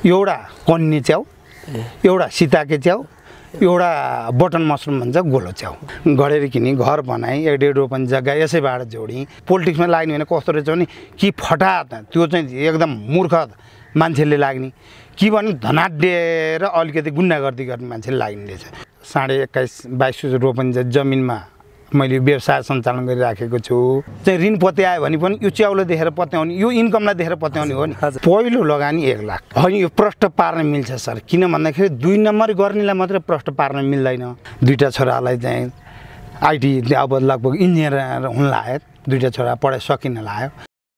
एउटा कन्ने च्याउ, एउटा सीताके च्याउ, एउटा बटन मसरुम भन्छ गोलो च्याउ गरेर किनी घर बनाएँ। 1.5 रोपन जग्गा यसैबाट जोडेँ। पोलिटिक्समा लाग्ने भने कस्तो रहेछ भने कि फटात त्यो चाहिँ एकदम मूर्ख मान्छेले लाग्ने, कि भने धनाढ्य र अलिकति गुन्डागर्दी गर्ने मान्छेले लाग्ने रहेछ। 21-22 रोपन जमिनमा मैले व्यवसाय सञ्चालन गरिराखेको छु। चाहिँ ऋण पत्यायो भने पनि यो च्याउले देखेर पत्याउने, यो इन्कमलाई देखेर पत्याउने हो नि। पहिलो लगानी 1 लाख होइन, यो प्रष्ट पार्न मिल्छ सर। किन भन्दाखेरि 2 नम्बर गर्नेलाई मात्रै प्रष्ट पार्न मिल्दैन। 2टा छोरालाई चाहिँ आइटी अब लगभग इन्जिनियर हुन लाग्यो, 2टा छोरा पढाइ सकिन लाग्यो।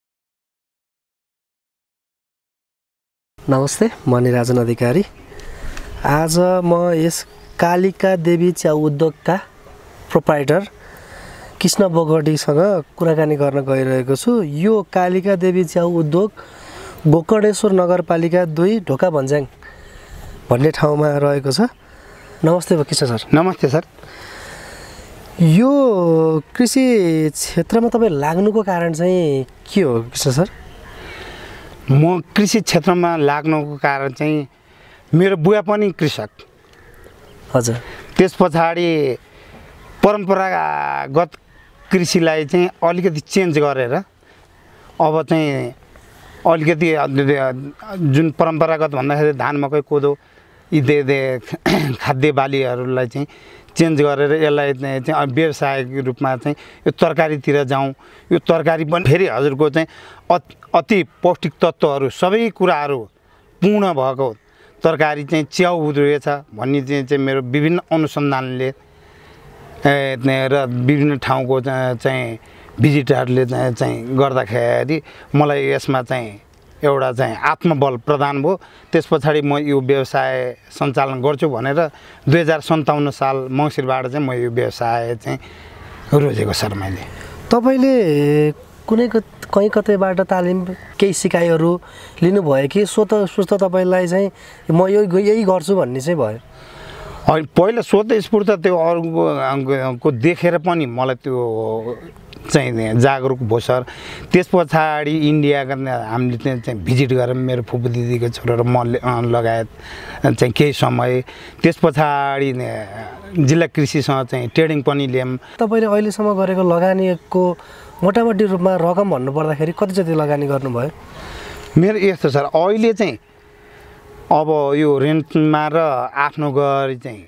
नमस्ते, म निराजन अधिकारी। आज म यस कालिका देवी च्याउ उद्योगका प्रोप्राइटर कृष्ण बोगटीसँग कुराकानी गर्न गइरहेको छु। यो कालिका देवी च्याउ उद्योग गोकर्णेश्वर नगरपालिका 2 ढोका भन्ज्याङ भन्ने ठाउँमा रहेको छ। नमस्ते कृष्ण सर। नमस्ते सर। यो कृषि क्षेत्रमा तपाईँ लाग्नुको कारण चाहिँ के हो कृष्ण सर? म कृषि क्षेत्रमा लाग्नुको कारण चाहिँ मेरो बुवा पनि कृषक। हजुर। त्यस पछाडि परम्परागत कृषिलाई चाहिँ अलिकति चेन्ज गरेर अब चाहिँ अलिकति जुन परम्परागत भन्दाखेरि धान मकै कोदो इत्यादि खाद्य बालीहरूलाई चाहिँ चेन्ज गरेर यसलाई चाहिँ व्यवसायिक रूपमा चाहिँ यो तरकारीतिर जाउँ। यो तरकारी पनि फेरि हजुरको चाहिँ अति पौष्टिक तत्त्वहरू सबै कुराहरू पूर्ण भएको तरकारी चाहिँ च्याउ रहेछ भन्ने चाहिँ मेरो विभिन्न अनुसन्धानले र विभिन्न ठाउँको चाहिँ भिजिटरले चाहिँ गर्दाखेरि मलाई यसमा चाहिँ एउटा चाहिँ आत्मबल प्रदान भयो। त्यस पछाडि म यो व्यवसाय सञ्चालन गर्छु भनेर 2057 साल मङ्सिरबाट चाहिँ म यो व्यवसाय चाहिँ रोजेको सर। मैले तपाईँले कहीँ कतैबाट तालिम केही सिकाइहरू लिनुभयो कि स्वतः तपाईँलाई चाहिँ म यही गर्छु भन्ने चाहिँ भयो? पहिला स्वतः स्फूर्त त्यो अरूको देखेर पनि मलाई त्यो चाहिँ जागरुक भयो सर। त्यस पछाडि इन्डियाका हामीले चाहिँ भिजिट गरेर मेरो फुपू दिदीको छोरा र म लगायत चाहिँ केही समय त्यस पछाडि जिल्ला कृषिसँग चाहिँ ट्रेडिङ पनि लियौँ। तपाईँले अहिलेसम्म गरेको लगानीको मोटामोटी रूपमा रकम भन्नुपर्दाखेरि कति जति लगानी गर्नुभयो? मेरो यस्तो सर, अहिले चाहिँ अब यो रेन्टमा र आफ्नो गरी चाहिँ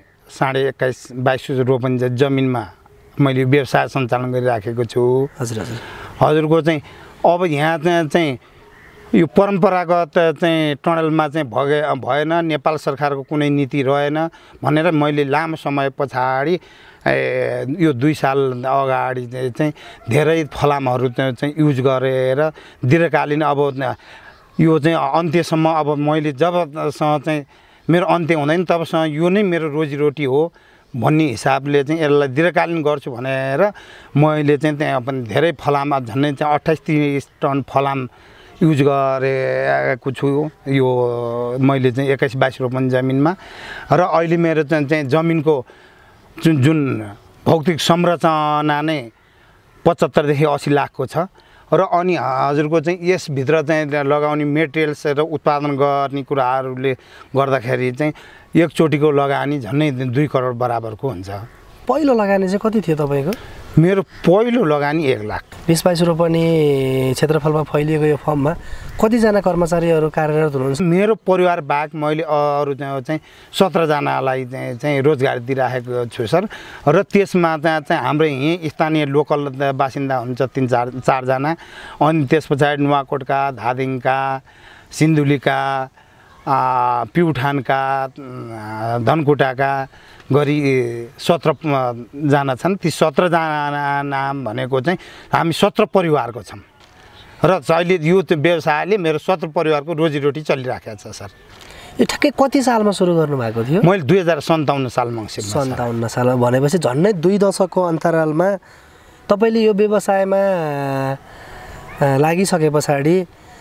21.5-22 रोपन जमिनमा मैले व्यवसाय सञ्चालन गरिराखेको छु। हजुरको चाहिँ अब यहाँ चाहिँ यो परम्परागत चाहिँ टनलमा चाहिँ भएन, नेपाल सरकारको कुनै नीति रहेन भनेर मैले लामो समय पछाडि यो 2 साल अगाडि चाहिँ धेरै फलामहरू चाहिँ युज गरेर दीर्घकालीन अब यो चाहिँ अन्त्यसम्म अब मैले जबसम्म चाहिँ मेरो अन्त्य हुँदैन तबसम्म यो नै मेरो रोजीरोटी हो भन्ने हिसाबले चाहिँ यसलाई दीर्घकालीन गर्छु भनेर मैले चाहिँ त्यहाँ पनि धेरै फलाम झन्डै चाहिँ 28-30 टन फलाम युज गरेको छु यो मैले चाहिँ 21-22 रोपन जमिनमा। र अहिले मेरो चाहिँ जमिनको जुन भौतिक संरचना नै 75 देखि 80 लाखको छ। र अनि हजुरको चाहिँ यसभित्र चाहिँ लगाउने मेटेरियल्स र उत्पादन गर्ने कुराहरूले गर्दाखेरि चाहिँ एकचोटिको लगानी झन्डै 2 करोड बराबरको हुन्छ। पहिलो लगानी चाहिँ कति थियो तपाईँको? मेरो पहिलो लगानी 1 लाख। 20-22 रोपनी क्षेत्रफलमा फैलिएको यो फर्ममा कतिजना कर्मचारीहरू कार्यरत हुनुहुन्छ? मेरो परिवार बाहेक मैले अरू चाहिँ 17 जनालाई चाहिँ रोजगार दिइराखेको छु सर। र त्यसमा चाहिँ हाम्रो यहीँ स्थानीय लोकल बासिन्दा हुन्छ 3-4 जना। अनि त्यस पछाडि नुवाकोटका, धादिङका, सिन्धुलीका, प्युठानका, धनकुटाका गरी 17 जना छन्। ती 17 जना नाम भनेको चाहिँ हामी 17 परिवारको छौँ र अहिले यो व्यवसायले मेरो 17 परिवारको रोजीरोटी चलिराखेको छ सर। यो ठ्याक्कै कति सालमा सुरु गर्नुभएको थियो? मैले 2057 साल मङ्सिरमा। 57 सालमा भनेपछि झन्डै 2 दशकको अन्तरालमा तपाईँले यो व्यवसायमा लागिसके पछाडि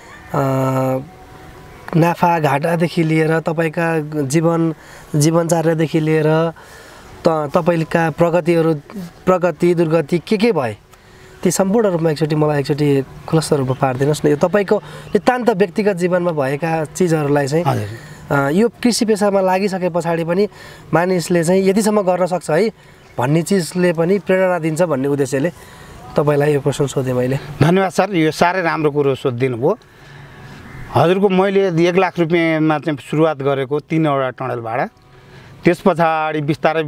नाफा घाटादेखि लिएर तपाईँका जीवनचर्यादेखि लिएर तपाईँका प्रगति दुर्गति के भए ती सम्पूर्ण रूपमा एकचोटि खुलस्त रूपमा पारिदिनुहोस् न। यो तपाईँको नितान्त व्यक्तिगत जीवनमा भएका चिजहरूलाई चाहिँ यो कृषि पेसामा लागिसके पछाडि पनि मानिसले चाहिँ यतिसम्म गर्न सक्छ है भन्ने चिजले पनि प्रेरणा दिन्छ भन्ने उद्देश्यले तपाईँलाई यो प्रश्न सोधेँ मैले। धन्यवाद सर, यो साह्रै राम्रो कुरो सोधिदिनु भयो। हजुरको मैले 1 लाख रुपियाँमा चाहिँ सुरुवात गरेको 3वटा टनेल भाडा, त्यस पछाडि बिस्तारै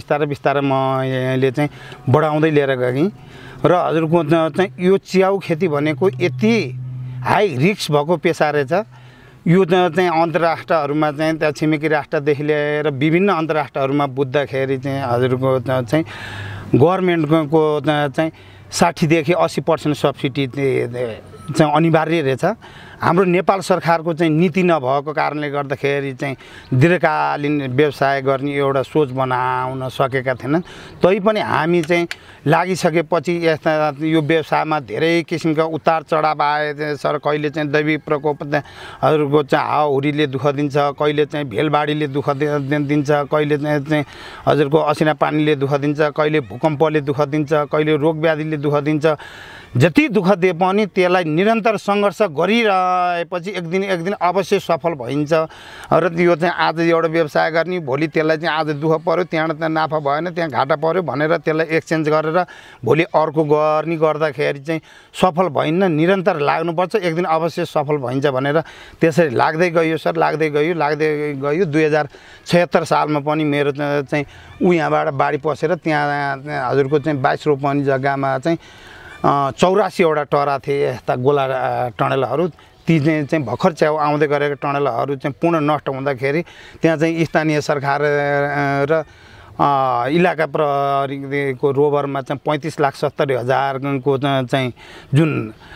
मैले चाहिँ बढाउँदै लिएर गएँ र हजुरको चाहिँ यो च्याउ खेती भनेको यति हाई रिस्क भएको पेसा रहेछ। यो चाहिँ अन्तर्राष्ट्रहरूमा चाहिँ त्यहाँ छिमेकी राष्ट्रदेखि लिएर विभिन्न अन्तर्राष्ट्रहरूमा बुझ्दाखेरि चाहिँ हजुरको चाहिँ गभर्मेन्टको चाहिँ 60 देखि 80% सब्सिडी चाहिँ अनिवार्य रहेछ। हाम्रो नेपाल सरकारको चाहिँ नीति नभएको कारणले गर्दाखेरि चाहिँ दीर्घकालीन व्यवसाय गर्ने एउटा सोच बनाउन सकेका थिएनन्। तैपनि हामी चाहिँ लागिसकेपछि यस्ता यो व्यवसायमा धेरै किसिमका उतार चढाव आए सर। कहिले चाहिँ दैवी प्रकोप हरूको चाहिँ हावाहुरीले दुःख दिन्छ, कहिले चाहिँ भेलबाढीले दुःख दिन्छ, कहिले चाहिँ हजुरको असिना पानीले दुःख दिन्छ, कहिले भूकम्पले दुःख दिन्छ, कहिले रोगव्याधिले दुःख दिन्छ। जति दुःख दिए पनि त्यसलाई निरन्तर सङ्घर्ष गरिरहेपछि एक दिन अवश्य सफल भइन्छ। र यो चाहिँ आज एउटा व्यवसाय गर्ने, भोलि त्यसलाई चाहिँ आज दुःख पऱ्यो, त्यहाँ नाफा भएन, त्यहाँ घाटा पऱ्यो भनेर त्यसलाई एक्सचेन्ज गरेर भोलि अर्को गर्दाखेरि चाहिँ सफल भइन्न। निरन्तर लाग्नुपर्छ, एक दिन अवश्य सफल भइन्छ भनेर त्यसरी लाग्दै गयो सर, लाग्दै गयो। 2076 सालमा पनि मेरो चाहिँ यहाँबाट बाढी पसेर त्यहाँ हजुरको चाहिँ 22 रोपनी जग्गामा चाहिँ 84वटा टरा थिए यस्ता गोला टनेलहरू। ती चाहिँ भर्खर च्याउ आउँदै गरेको टनेलहरू चाहिँ पूर्ण नष्ट हुँदाखेरि त्यहाँ चाहिँ स्थानीय सरकार र इलाका प्रहरीको रोभरमा चाहिँ 35,70,000 को चाहिँ जुन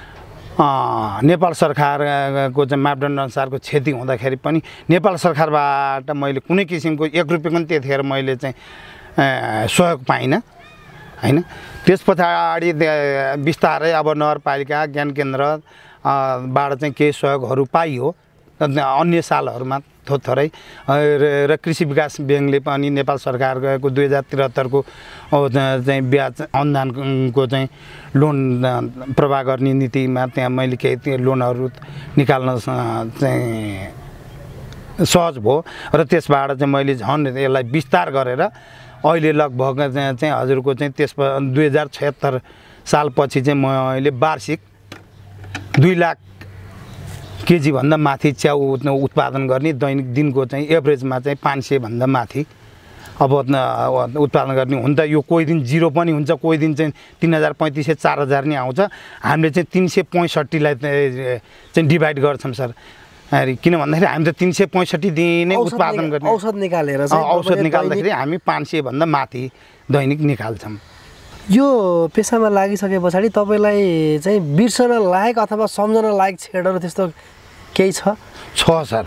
नेपाल सरकारको चाहिँ मापदण्ड अनुसारको क्षति हुँदाखेरि पनि नेपाल सरकारबाट मैले कुनै किसिमको 1 रुपियाँ पनि त्यतिखेर मैले चाहिँ सहयोग पाइनँ हैन। त्यस पछाडि बिस्तारै अब नगरपालिका ज्ञान केन्द्रबाट चाहिँ केही सहयोगहरू पाइयो अन्य सालहरूमा थोरै र कृषि विकास ब्याङ्कले पनि नेपाल सरकारको 2073 को चाहिँ ब्याज अनुदानको चाहिँ लोन प्रवाह गर्ने नीतिमा त्यहाँ मैले केही लोनहरू निकाल्न चाहिँ सहज भयो र त्यसबाट चाहिँ मैले झन् यसलाई विस्तार गरेर अहिले लगभग चाहिँ हजुरको चाहिँ त्यस 2076 सालपछि चाहिँ मैले वार्षिक 2 लाख केजी भन्दा माथि च्याउ उत्पादन गर्ने, दैनिक दिनको चाहिँ एभरेजमा चाहिँ 500 भन्दा माथि अब उत्पादन गर्ने। हुन त यो कोही दिन 0 पनि हुन्छ, कोही दिन चाहिँ 3,000 4,000 नै आउँछ। हामीले चाहिँ 365लाई चाहिँ डिभाइड गर्छौँ सर। किन भन्दाखेरि हामी त 365 दिन नै उत्पादन गर्ने औषध निकालेर औषध निकाल्दाखेरि हामी 500 भन्दा माथि दैनिक निकाल्छौँ। यो पेसामा लागिसके पछाडि तपाईँलाई चाहिँ बिर्सन लायक अथवा सम्झन लायक छेडहरू त्यस्तो केही छ सर?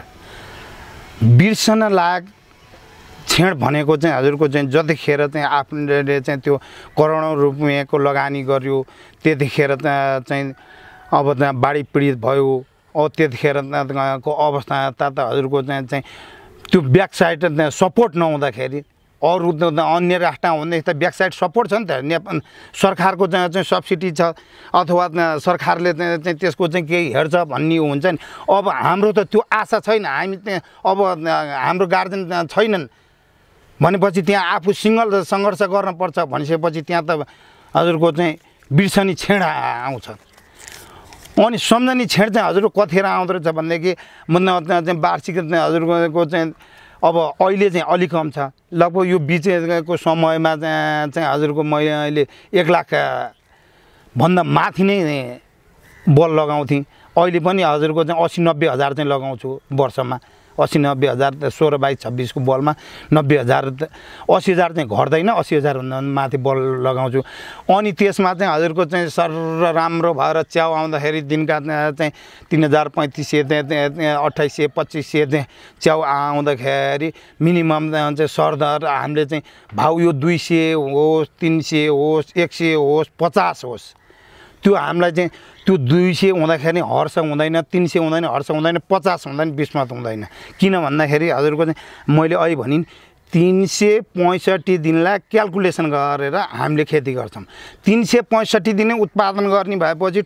बिर्सन लायक छेड भनेको चाहिँ हजुरको चाहिँ जतिखेर चाहिँ आफूले चाहिँ त्यो करोडौँ रुपियाँको लगानी गर्यो त्यतिखेर चाहिँ अब त्यहाँ बाढी पीडित भयो, त्यतिखेरको अवस्था त हजुरको चाहिँ त्यो ब्याक साइड सपोर्ट नहुँदाखेरि अरू अन्य राष्ट्र हुँदै त ब्याक साइड सपोर्ट छ नि त। नेपाल सरकारको चाहिँ सब्सिडी छ अथवा सरकारले चाहिँ त्यसको चाहिँ केही हेर्छ भन्ने हुन्छ नि। अब हाम्रो त त्यो आशा छैन। हामी त्यहाँ अब हाम्रो गार्जेन छैनन् भनेपछि त्यहाँ आफू सिङ्गल सङ्घर्ष गर्नुपर्छ भनिसकेपछि त्यहाँ त हजुरको चाहिँ बिर्सनी छेड आउँछ। अनि सम्झनी छेड चाहिँ हजुरको कतिखेर आउँदो रहेछ भनेदेखि चाहिँ वार्षिक हजुरको चाहिँ अब अहिले चाहिँ अलिक कम छ। लगभग यो बिचको समयमा चाहिँ हजुरको मैले 1 लाख भन्दा माथि नै बल लगाउँथेँ। अहिले पनि हजुरको चाहिँ 80-90 हजार चाहिँ लगाउँछु वर्षमा। 80-90 हजार 16/22 को बलमा 90 हजार 80 हजार चाहिँ घट्दैन, 80 हजार भन्दा माथि बल लगाउँछु। अनि त्यसमा चाहिँ हजुरको चाहिँ सर राम्रो भएर च्याउ आउँदाखेरि दिनका चाहिँ 3,000-3,500 2800 2500 चाहिँ च्याउ आउँदाखेरि मिनिमम चाहिँ सरदर हामीले चाहिँ भाउ यो 200 होस् 300 होस् 100 होस् 50 होस् त्यो हामीलाई चाहिँ त्यो 200 हुँदाखेरि हर्ष हुँदैन, 300 हुँदैन हर्ष हुँदैन, 50 हुँदैन, 20 मात्र हुँदैन। किन भन्दाखेरि हजुरको चाहिँ मैले अहिले भनिन् 365 दिनलाई क्याल्कुलेसन गरेर हामीले खेती गर्छौँ। 365 दिनै उत्पादन गर्ने भएपछि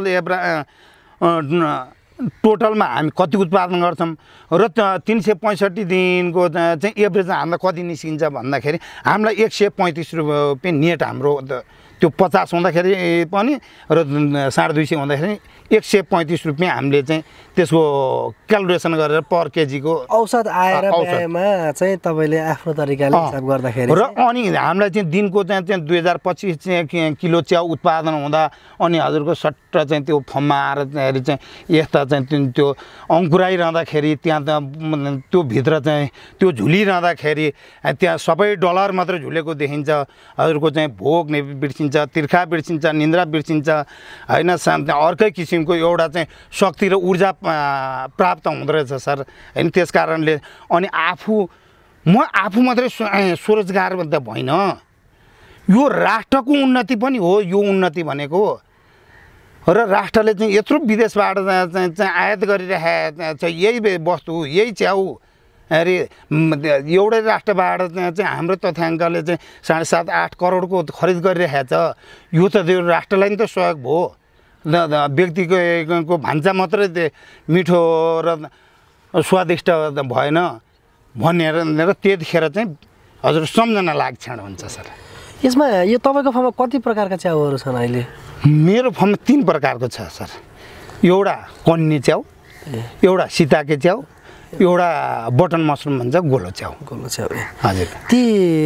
टोटलमा हामी कति उत्पादन गर्छौँ र 365 दिनको चाहिँ एभरेज हामीलाई कति निस्किन्छ भन्दाखेरि हामीलाई 135 रुपियाँ नेट हाम्रो त्यो 50 हुँदाखेरि पनि र 250 हुँदाखेरि 135 रुपियाँ हामीले चाहिँ त्यसको क्यालकुलेसन गरेर पर केजीको औसत आएर व्ययमा चाहिँ तपाईँले आफ्नो तरिकाले हिसाब गर्दाखेरि र अनि हामीलाई चाहिँ दिनको चाहिँ 2025 चाहिँ किलो च्याउ उत्पादन हुँदा अनि हजुरको सट्ट चाहिँ त्यो फर्ममा आएर चाहिँ यस्ता चाहिँ त्यो अङ्कुराइरहँदाखेरि त्यहाँ त्यो भित्र चाहिँ त्यो झुलिरहँदाखेरि त्यहाँ सबै डलर मात्रै झुलेको देखिन्छ। हजुरको चाहिँ भोक बिर्सिन्छ, तिर्खा बिर्सिन्छ, निन्द्रा बिर्सिन्छ होइन। अर्कै किसिमको एउटा चाहिँ शक्ति र ऊर्जा प्राप्त हुँदो रहेछ सर होइन। त्यस कारणले अनि म आफू मात्रै स्वरोजगार त भइन, यो राष्ट्रको उन्नति पनि हो यो उन्नति भनेको। र राष्ट्रले चाहिँ यत्रो विदेशबाट चाहिँ आयात गरिरहेको छ यही वस्तु यही च्याउ। अरे एउटै राष्ट्रबाट चाहिँ हाम्रो तथ्याङ्कले चाहिँ 7.5-8 करोडको खरिद गरिरहेको छ। यो त त्यो राष्ट्रलाई नि त सहयोग भयो, व्यक्तिको भान्सा मात्रै मिठो र स्वादिष्ट भएन भनेर त्यतिखेर चाहिँ हजुर सम्झना लाग्छ हुन्छ सर। यसमा यो तपाईँको फार्ममा कति प्रकारका च्याउहरू छन् अहिले? मेरो फार्ममा 3 प्रकारको छ सर। एउटा कन्नी च्याउ, एउटा सिताके च्याउ, एउटा बटन मसरुम भन्छ गोलो च्याउ। गोलो च्याउ हजुर। ती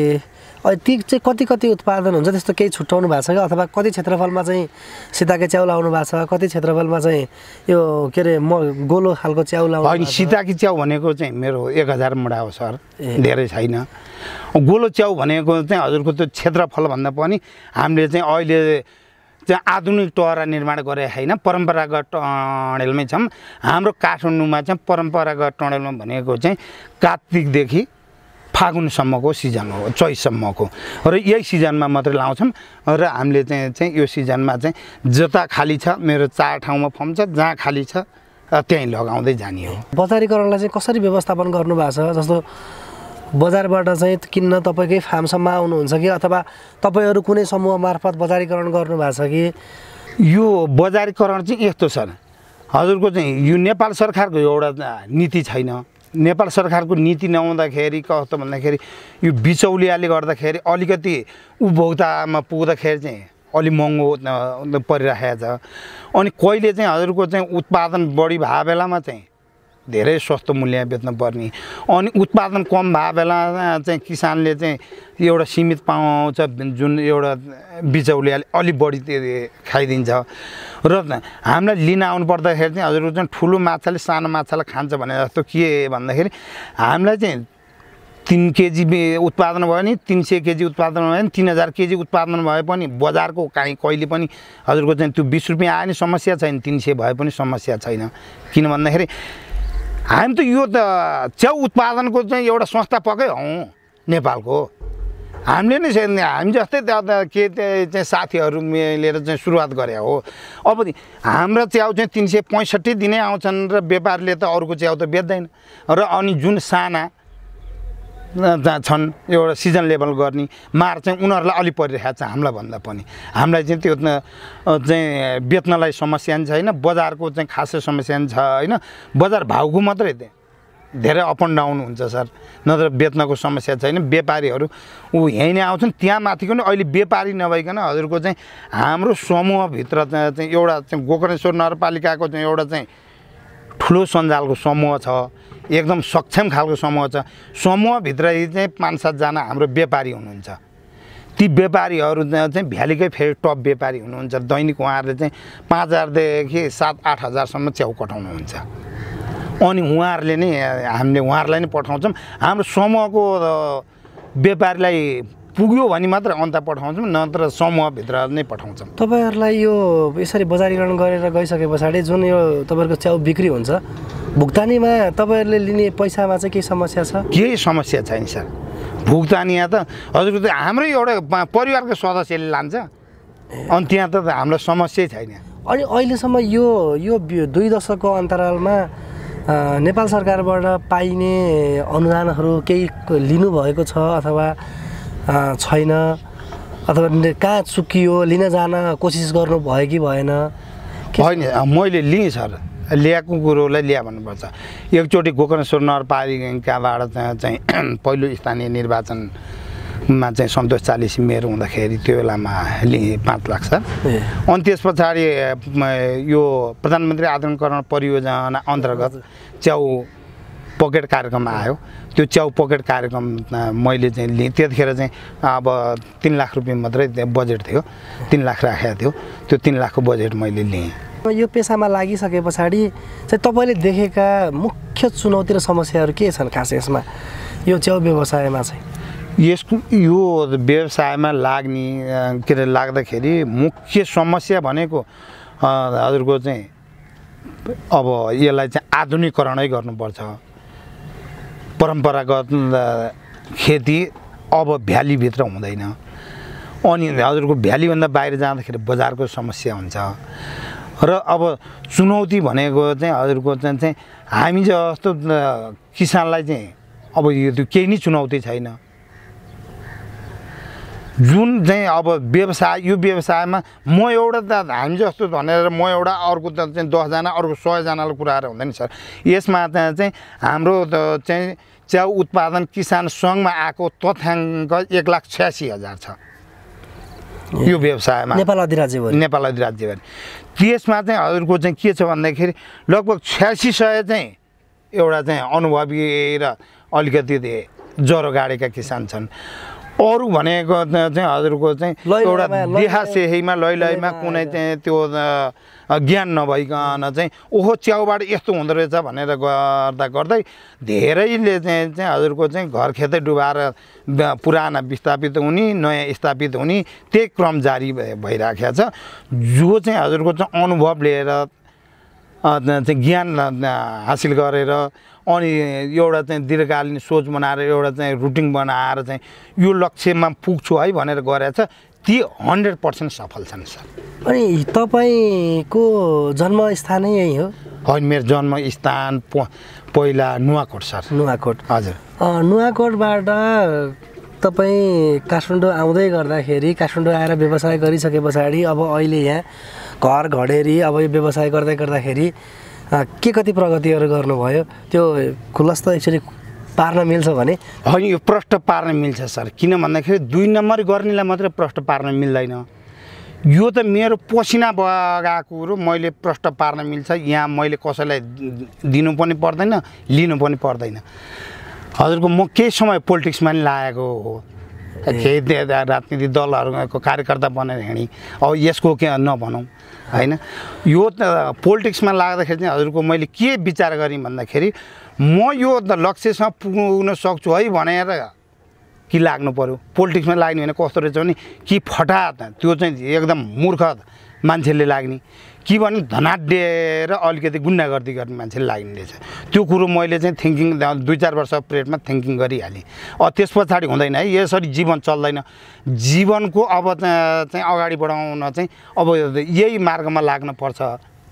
चाहिँ कति उत्पादन हुन्छ त्यस्तो केही छुट्याउनु भएको छ कि? अथवा कति क्षेत्रफलमा चाहिँ सिताके च्याउ लाउनु भएको छ, कति क्षेत्रफलमा चाहिँ यो के अरे गोलो खालको च्याउ लाउनु? होइन, सिताके च्याउ भनेको चाहिँ मेरो 1000 मुढा हो सर, धेरै छैन। गोलो च्याउ भनेको चाहिँ हजुरको त्यो क्षेत्रफलभन्दा पनि हामीले चाहिँ अहिले चाहिँ आधुनिक टहरा निर्माण गरे होइन, परम्परागत टनेलमै छौँ। हाम्रो काठमाडौँमा चाहिँ परम्परागत टनेलमा भनेको चाहिँ कार्तिकदेखि फागुनसम्मको सिजन हो, चैतसम्मको। र यही सिजनमा मात्रै लाउँछौँ। र हामीले चाहिँ यो सिजनमा चाहिँ जता खाली छ, मेरो 4 ठाउँमा फर्म छ, जहाँ खाली छ त्यहीँ लगाउँदै जाने हो। बजारीकरणलाई चाहिँ कसरी व्यवस्थापन गर्नुभएको छ? जस्तो बजारबाट चाहिँ किन्न तपाईँकै फार्मसम्म आउनुहुन्छ कि अथवा तपाईँहरू कुनै समूह मार्फत बजारीकरण गर्नुभएको छ कि? यो बजारीकरण चाहिँ यस्तो सर, हजुरको चाहिँ यो नेपाल सरकारको एउटा नीति छैन। नेपाल सरकारको नीति नहुँदाखेरि कस्तो भन्दाखेरि यो बिचौलियाले गर्दाखेरि अलिकति उपभोक्तामा पुग्दाखेरि चाहिँ अलि महँगो परिरहेको छ। अनि कहिले चाहिँ हजुरको चाहिँ उत्पादन बढी भएको बेलामा चाहिँ धेरै सस्तो मूल्य बेच्नु पर्ने, अनि उत्पादन कम भएको बेला चाहिँ किसानले चाहिँ एउटा सीमित पाउँछ जुन एउटा बिचौलियाले अलि बढी खाइदिन्छ। र हामीलाई लिन आउनु पर्दाखेरि चाहिँ हजुरको चाहिँ ठुलो माछाले सानो माछालाई खान्छ भने जस्तो के भन्दाखेरि हामीलाई चाहिँ 3 केजी उत्पादन भयो नि, 300 केजी उत्पादन भयो नि, 3000 केजी उत्पादन भए पनि बजारको कहिले पनि हजुरको चाहिँ त्यो 20 रुपियाँ आयो नि समस्या छैन, 300 भए पनि समस्या छैन। किन भन्दाखेरि हामी त यो त च्याउ उत्पादनको चाहिँ एउटा संस्था पक्कै हौँ नेपालको। हामीले नै हामी जस्तै के चाहिँ साथीहरू मिलेर चाहिँ सुरुवात गरे हो। अब हाम्रो च्याउ चाहिँ 365 दिनै आउँछन् र व्यापारीले त अरूको च्याउ त बेच्दैन। र अनि जुन साना छन् एउटा सिजन लेभल गर्ने मार चाहिँ उनीहरूलाई अलि परिरहेको छ हामीलाई भन्दा पनि। हामीलाई चाहिँ त्यो चाहिँ बेच्नलाई समस्या पनि छैन, बजारको चाहिँ खासै समस्या पनि छ होइन। बजार भाउको मात्रै धेरै अप एन्ड डाउन हुन्छ सर, नत्र बेच्नको समस्या छैन। व्यापारीहरू यहीँ नै आउँछन्, त्यहाँ माथिको नि अहिले व्यापारी नभइकन हजुरको चाहिँ हाम्रो समूहभित्र चाहिँ एउटा चाहिँ गोकर्णेश्वर नगरपालिकाको चाहिँ एउटा चाहिँ ठुलो सञ्जालको समूह छ, एकदम सक्षम खालको समूह छ। समूहभित्र चाहिँ 5-7 जना हाम्रो व्यापारी हुनुहुन्छ। ती व्यापारीहरू चाहिँ भ्यालीकै फेरि टप व्यापारी हुनुहुन्छ। दैनिक उहाँहरूले चाहिँ 5000 देखि 7-8 हजारसम्म च्याउ कटाउनुहुन्छ। अनि उहाँहरूले नै हामीले उहाँहरूलाई नै पठाउँछौँ। हाम्रो समूहको व्यापारीलाई पुग्यो भने मात्र अन्त पठाउँछौँ, नत्र समूहभित्र नै पठाउँछौँ। तपाईँहरूलाई यो यसरी बजारीकरण गरेर गइसके पछाडि जुन यो तपाईँहरूको च्याउ बिक्री हुन्छ, भुक्तानीमा तपाईँहरूले लिने पैसामा चाहिँ केही समस्या छ? केही समस्या छैन सर। भुक्तानी यहाँ त हजुरको त हाम्रै एउटा परिवारको सदस्यले लान्छ, अनि त्यहाँ त हामीलाई समस्यै छैन। अनि अहिलेसम्म यो 2 दशकको अन्तरालमा नेपाल सरकारबाट पाइने अनुदानहरू केही लिनुभएको छ अथवा छैन, अथवा कहाँ चुकियो, लिन जान कोसिस गर्नुभयो कि भएन? होइन, मैले लिएँ सर, ल्याएको कुरोलाई ल्या भन्नुपर्छ। एकचोटि गोकर्णेश्वर नगरपालिकाबाट चाहिँ पहिलो स्थानीय निर्वाचनमा चाहिँ सन्तोष चालिसी मेयर हुँदाखेरि त्यो बेलामा लिएँ 5 लाख सर। अनि त्यस पछाडि यो प्रधानमन्त्री आधुनिकीकरण परियोजना अन्तर्गत च्याउ पकेट कार्यक्रम आयो। त्यो च्याउ पकेट कार्यक्रम मैले चाहिँ लिएँ। त्यतिखेर चाहिँ अब 3 लाख रुपियाँ मात्रै बजेट थियो, 3 लाख राखेको थियो। त्यो 3 लाखको बजेट मैले लिएँ। यो पेसामा लागिसके पछाडि चाहिँ तपाईँले देखेका मुख्य चुनौती र समस्याहरू के छन् खास यसमा, यो च्याउ व्यवसायमा चाहिँ? यो व्यवसायमा लाग्ने के अरे लाग्दाखेरि मुख्य समस्या भनेको हजुरको चाहिँ अब यसलाई चाहिँ आधुनिकीकरणै गर्नुपर्छ। परम्परागत खेती अब भ्यालीभित्र हुँदैन। अनि हजुरको भ्यालीभन्दा बाहिर जाँदाखेरि बजारको समस्या हुन्छ। र अब चुनौती भनेको चाहिँ हजुरको चाहिँ हामी जस्तो किसानलाई चाहिँ अब यो केही नै चुनौती छैन। जुन चाहिँ अब व्यवसाय, यो व्यवसायमा म एउटा त हामी जस्तो भनेर म एउटा, अर्को त चाहिँ 10 जना, अर्को 100 जनालाई कुराहरू हुँदैन सर। यसमा चाहिँ हाम्रो चाहिँ च्याउ उत्पादन किसान सङ्घमा आएको तथ्याङ्क 1,86,000 छ यो व्यवसायमा, नेपाल अधिराज्यभरि। त्यसमा चाहिँ हजुरको चाहिँ के छ भन्दाखेरि लगभग 8600 चाहिँ एउटा चाहिँ अनुभवी र अलिकति ज्वरो गाडेका किसान छन्। अरू भनेको चाहिँ हजुरको चाहिँ एउटा देहासेहीमा लैलैमा कुनै चाहिँ त्यो ज्ञान नभइकन चाहिँ ओहो च्याउबाट यस्तो हुँदो रहेछ भनेर गर्दै धेरैले चाहिँ हजुरको चाहिँ घर खेतै डुबाएर पुराना विस्थापित हुने, नयाँ स्थापित हुने त्यही क्रम जारी भइराखेको छ। जो चाहिँ हजुरको चाहिँ अनुभव लिएर चाहिँ ज्ञान हासिल गरेर अनि एउटा चाहिँ दीर्घकालीन सोच बनाएर एउटा चाहिँ रुटिन बनाएर चाहिँ यो लक्ष्यमा पुग्छु है भनेर गरेछ, ती 100% सफल छन् सर। अनि तपाईँको जन्मस्थानै यही हो? होइन, मेरो जन्मस्थान पहिला नुवाकोट सर। नुवाकोट, हजुर। नुवाकोटबाट तपाईँ काठमाडौँ आउँदै गर्दाखेरि, काठमाडौँ आएर व्यवसाय गरिसके पछाडि अब अहिले यहाँ घर घडेरी अब यो व्यवसाय गर्दाखेरि के कति प्रगतिहरू गर्नुभयो त्यो खुलस्त एक्चुअली पार्न मिल्छ भने? होइन, यो प्रष्ट पार्न मिल्छ सर। किन भन्दाखेरि 2 नम्बर गर्नेलाई मात्रै प्रष्ट पार्न मिल्दैन। यो त मेरो पसिना बगाएको कुरो, मैले प्रष्ट पार्न मिल्छ। यहाँ मैले कसैलाई दिनु पनि पर्दैन, लिनु पनि पर्दैन। हजुरको म केही समय पोलिटिक्समा नि लागेको हो, केही राजनीतिक दलहरूको कार्यकर्ता बनेर हिँडेँ। अब यसको के नभनौँ होइन। यो त पोलिटिक्समा लाग्दाखेरि चाहिँ हजुरको मैले के विचार गरेँ भन्दाखेरि म यो लक्ष्यसँग पुग्न सक्छु है भनेर कि लाग्नु पर्यो। पोलिटिक्समा लाग्ने भने कस्तो रहेछ भने कि फटात त्यो चाहिँ एकदम मूर्ख मान्छेले लाग्ने, कि भने धनाढ्य र अलिकति गुन्डागर्दी गर्ने मान्छेले लाग्ने रहेछ। त्यो कुरो मैले चाहिँ थिङ्किङ 2-4 वर्ष पिरियडमा थिङ्किङ गरिहालेँ। त्यस पछाडि हुँदैन है, यसरी जीवन चल्दैन। जीवनको अब चाहिँ अगाडि बढाउन चाहिँ अब यही मार्गमा लाग्न पर्छ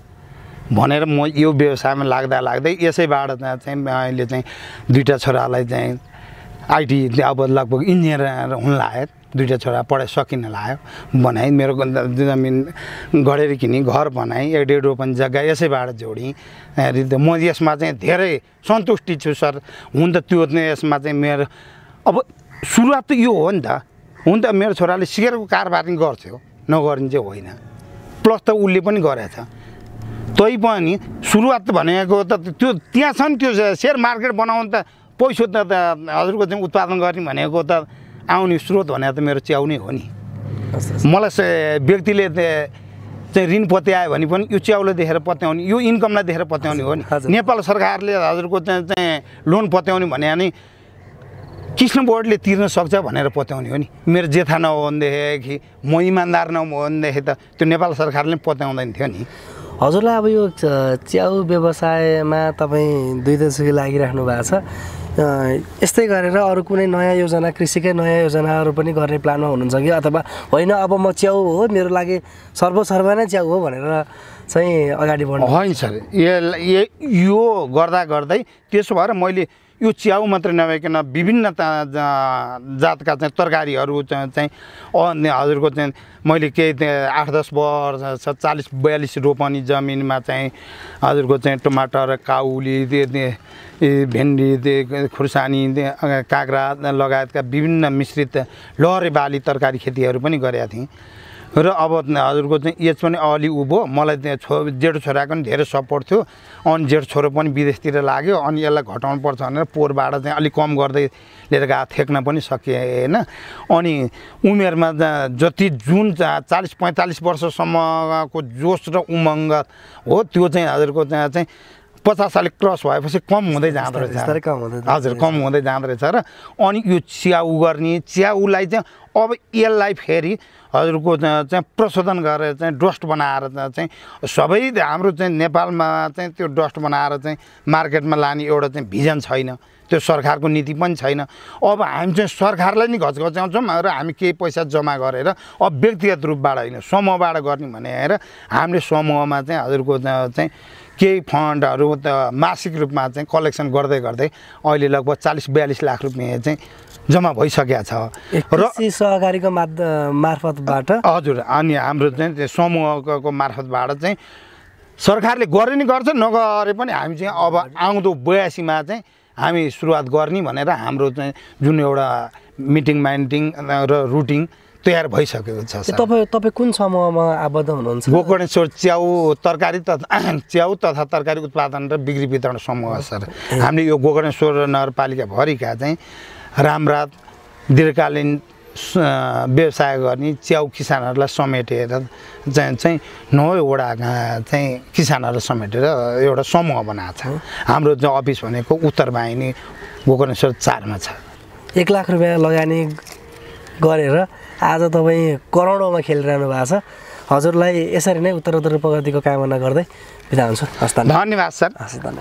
भनेर म यो व्यवसायमा लाग्दै यसैबाट चाहिँ अहिले चाहिँ 2टा छोरालाई चाहिँ आइटी अब लगभग इन्जिनियर हुन लाग्यो। 2टा छोरा पढाइ सकिन लाग्यो, बनाएँ। मेरो जमिन गढेर किनेँ, घर बनाएँ, 1.5 रोपन जग्गा यसैबाट जोडेँ। म यसमा चाहिँ धेरै सन्तुष्टि छु सर। हुन त त्यो यसमा चाहिँ मेरो अब सुरुवात त यो हो नि त। हुन त मेरो छोराले सिगरेटको कारोबार पनि गर्थ्यो, नगर्ने चाहिँ होइन। प्लस त उसले पनि गरेछ। तै पनि सुरुवात भनेको त त्यो त्यहाँ छ नि, त्यो सेयर मार्केट बनाउनु त पैसा त हजुरको चाहिँ उत्पादन गर्ने भनेको त आउने स्रोत भनेको त मेरो च्याउ नै हो नि। मलाई व्यक्तिले चाहिँ ऋण पत्यायो भने पनि यो च्याउले देखेर पत्याउने, यो इन्कमलाई देखेर पत्याउने हो नि। नेपाल सरकारले हजुरको चाहिँ लोन पत्याउने भने नि कृष्ण बोर्डले तिर्न सक्छ भनेर पत्याउने हो नि। मेरो जेठा नहो भनेदेखि, म इमान्दार नहो भनेदेखि त त्यो नेपाल सरकारले पत्याउँदैन थियो नि। हजुरलाई अब यो च्याउ व्यवसायमा तपाईँ 2 दशक लागिराख्नु भएको छ। यस्तै गरेर अरू कुनै नयाँ योजना कृषिकै नयाँ योजनाहरू पनि गर्ने प्लानमा हुनुहुन्छ कि अथवा होइन अब म च्याउ हो मेरो लागि सर्वसर्व नै च्याउ हो भनेर चाहिँ अगाडि बढ्नु? होइन सर, यो गर्दा गर्दै त्यसो भएर मैले यो च्याउ मात्रै नभइकन विभिन्न जातका चाहिँ तरकारीहरू चाहिँ हजुरको चाहिँ मैले केही 8-10 वर्ष 40-42 रोपनी जमिनमा चाहिँ हजुरको चाहिँ टमाटर, काउली, भेन्डी, खुर्सानी, काँक्रा लगायतका विभिन्न मिश्रित लहरे बाली तरकारी खेतीहरू पनि गरेका थिएँ। र अब हजुरको चाहिँ एज पनि अलि उभो, मलाई जेठो छोराको पनि धेरै सपोर्ट थियो। अनि जेठो छोरो पनि विदेशतिर लाग्यो, अनि यसलाई घटाउनु पर्छ भनेर पोहोरबाट चाहिँ अलिक कम गर्दै लिएर गएको थेक्न पनि सकिएन। अनि उमेरमा जति जुन 40-45 वर्षसम्मको जोस र उमङ्ग हो त्यो चाहिँ हजुरको चाहिँ 50 साल क्रस भएपछि कम हुँदै जाँदो रहेछ। हजुर, कम हुँदै जाँदो रहेछ। र अनि यो च्याउ गर्ने, च्याउलाई चाहिँ अब यसलाई फेरि हजुरको चाहिँ प्रशोधन गरेर चाहिँ डस्ट बनाएर चाहिँ सबै हाम्रो चाहिँ नेपालमा चाहिँ त्यो डस्ट बनाएर चाहिँ मार्केटमा लाने एउटा चाहिँ भिजन छैन, त्यो सरकारको नीति पनि छैन। अब हामी चाहिँ सरकारलाई नि घचघच्याउँछौँ र हामी केही पैसा जम्मा गरेर अब व्यक्तिगत रूपबाट होइन समूहबाट गर्ने भनेर हामीले समूहमा चाहिँ हजुरको चाहिँ केही फन्डहरू त मासिक रूपमा चाहिँ कलेक्सन गर्दै गर्दै अहिले लगभग 40-42 लाख रुपियाँ चाहिँ जम्मा भइसकेको छ। र सहकारीको मार्फतबाट हजुर, अनि हाम्रो चाहिँ त्यो समूहको मार्फतबाट चाहिँ सरकारले गर्ने नि गर्छ, नगरे पनि हामी चाहिँ अब आउँदो 82मा चाहिँ हामी सुरुवात गर्ने भनेर हाम्रो चाहिँ जुन एउटा मिटिङ र रुटिन तयार भइसकेको छ। तपाईँ कुन समूहमा आबद्ध हुनुहुन्छ? गोकर्णेश्वर च्याउ तथा तरकारी उत्पादन र बिक्री वितरण समूह सर। हामीले यो गोकर्णेश्वर नगरपालिका भरिका चाहिँ रामरात दीर्घकालीन व्यवसाय गर्ने च्याउ किसानहरूलाई समेटेर चाहिँ 9 वटा चाहिँ किसानहरूलाई समेटेर एउटा समूह बनाएको छ। हाम्रो चाहिँ अफिस भनेको उत्तर वाहिनी गोकर्णेश्वर 4मा छ। 1 लाख रुपियाँ लगानी गरेर आज तपाईँ करोडौँमा खेलिरहनु भएको छ। हजुरलाई यसरी नै उत्तरोत्तर प्रगतिको कामना गर्दै बिदा हुन्छु। हस्, धन्यवाद सर। हस्, धन्यवाद।